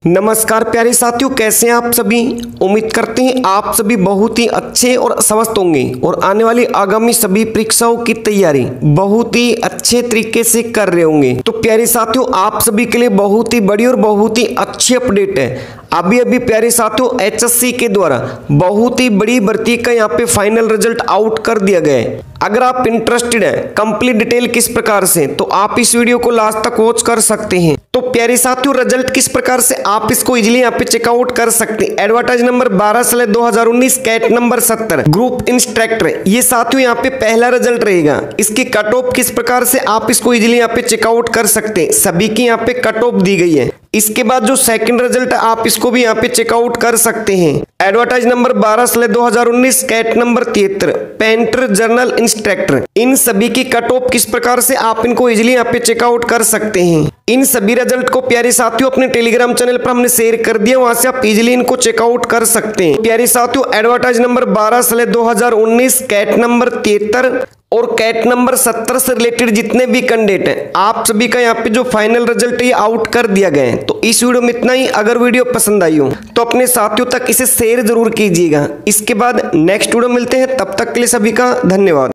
नमस्कार प्यारे साथियों, कैसे हैं आप सभी। उम्मीद करते हैं आप सभी बहुत ही अच्छे और स्वस्थ होंगे और आने वाली आगामी सभी परीक्षाओं की तैयारी बहुत ही अच्छे तरीके से कर रहे होंगे। तो प्यारे साथियों, आप सभी के लिए बहुत ही बड़ी और बहुत ही अच्छी अपडेट है। अभी प्यारे साथियों, एचएससी के द्वारा बहुत ही बड़ी भर्ती का यहाँ पे फाइनल रिजल्ट आउट कर दिया गया है। अगर आप इंटरेस्टेड हैं कंप्लीट डिटेल किस प्रकार से, तो आप इस वीडियो को लास्ट तक वॉच कर सकते हैं। तो प्यारे साथियों, रिजल्ट किस प्रकार से आप इसको इजीली यहाँ पे चेकआउट कर सकते हैं। Advertise number 12/2019 cat number 70 group instructor, ये साथियों यहाँ पे पहला रिजल्ट रहेगा। इसकी कट ऑफ किस प्रकार से आप इसको इजीली यहाँ पे चेकआउट कर सकते हैं। सभी की यहाँ पे कट ऑफ दी गई है। इसके बाद जो सेकंड रिजल्ट है आप इसको भी यहाँ पे चेकआउट कर सकते हैं। Advertise number 12/2019 cat number 73 painter general instructor, इन सभी की कट ऑफ किस प्रकार से आप इनको इजीली यहाँ पे चेकआउट कर सकते हैं। इन सभी रिजल्ट को प्यारे साथियों अपने टेलीग्राम चैनल पर हमने शेयर कर दिया, वहां से आप इजीली इनको चेकआउट कर सकते हैं। प्यारे साथियों, एडवर्टाइज नंबर 12/2019 कैट नंबर 73 और कैट नंबर 70 से रिलेटेड जितने भी कैंडिडेट हैं, आप सभी का यहाँ पे जो फाइनल रिजल्ट है आउट कर दिया गया है। तो इस वीडियो में इतना ही। अगर वीडियो पसंद आई हो तो अपने साथियों तक इसे शेयर जरूर कीजिएगा। इसके बाद नेक्स्ट वीडियो मिलते हैं, तब तक के लिए सभी का धन्यवाद।